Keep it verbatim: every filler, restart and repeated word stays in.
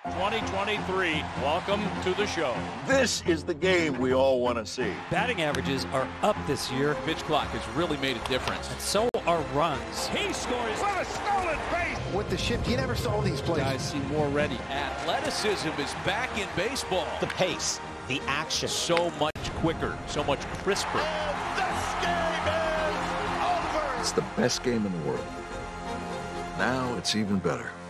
twenty twenty-three, welcome to the show. This is the game we all want to see. Batting averages are up this year. Pitch clock has really made a difference. And so are runs. He scores. What a stolen base. With the shift, you never saw these plays. Guys seem more ready. Athleticism is back in baseball. The pace, the action. So much quicker, so much crisper. And this game is over. It's the best game in the world. Now it's even better.